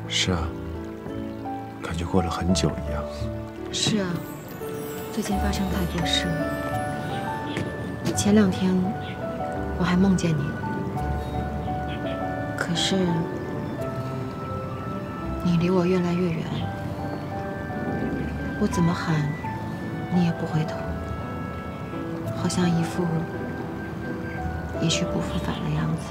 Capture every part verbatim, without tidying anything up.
是啊，感觉过了很久一样。 是啊，最近发生太多事了。前两天我还梦见你，可是你离我越来越远，我怎么喊你也不回头，好像一副一去不复返的样子。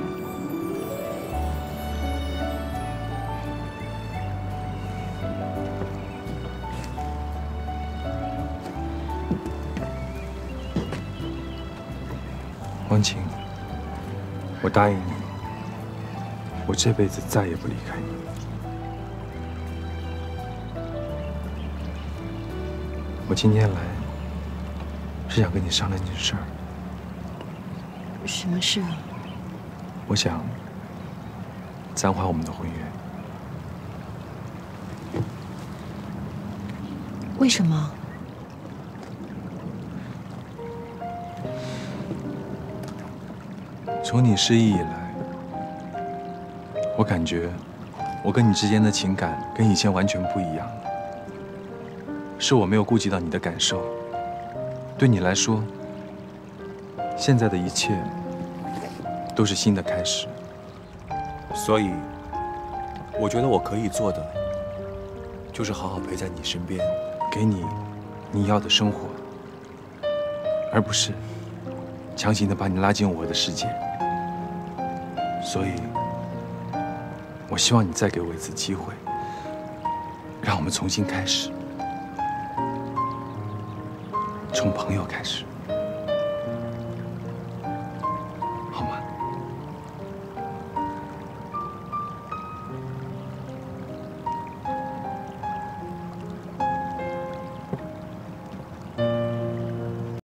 王晴，我答应你，我这辈子再也不离开你。我今天来是想跟你商量件事儿。 什么事啊？ 我想暂缓我们的婚约。 为什么？ 从你失忆以来，我感觉我跟你之间的情感跟以前完全不一样了。是我没有顾及到你的感受，对你来说，现在的一切都是新的开始。所以，我觉得我可以做的，就是好好陪在你身边，给你你要的生活，而不是强行的把你拉进我的世界。 所以，我希望你再给我一次机会，让我们重新开始，从朋友开始。